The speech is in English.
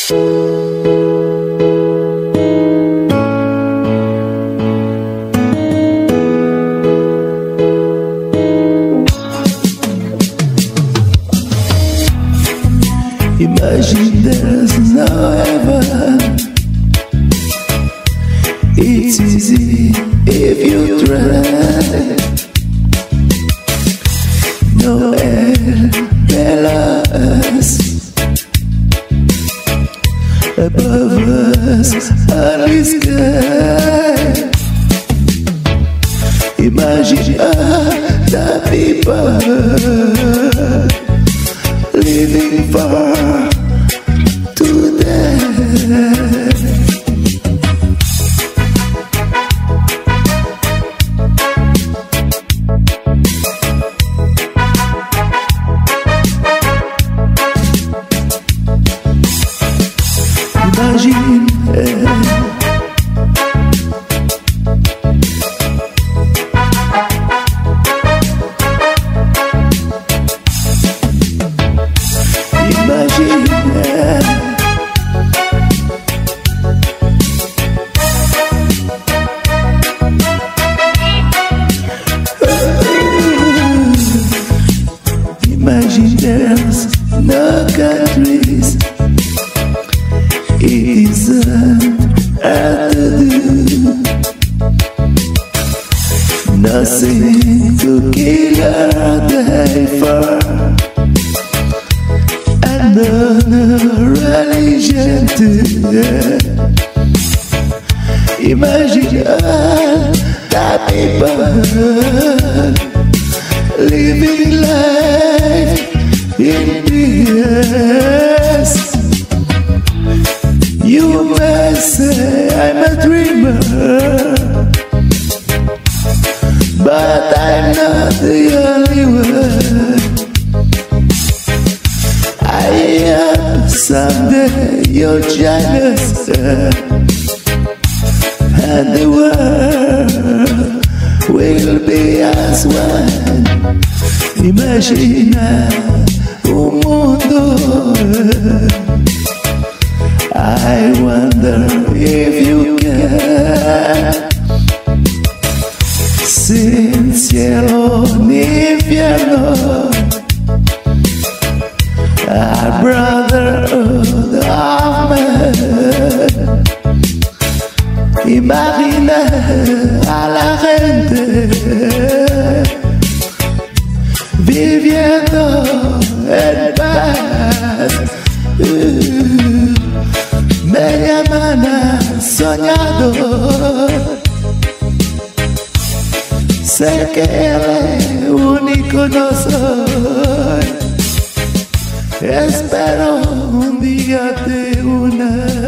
Imagine there's no heaven. It's easy if you try. No air below us, above us only sky. Imagine the people living for today. Imagine Imagine there's no countries. It isn't hard to do. Nothing to kill our day for, and no religion too. Imagine all the people living life in peace. You may say I'm a dreamer, but I'm not the only one. I hope someday you'll join us, and the world will be as one. Imagina un mundo. I wonder if you can. Sin cielo ni infierno, a brotherhood of man. Imagina a la gente viviendo en paz. Me llaman a soñador. Sé que el único no soy. Espero un día te una.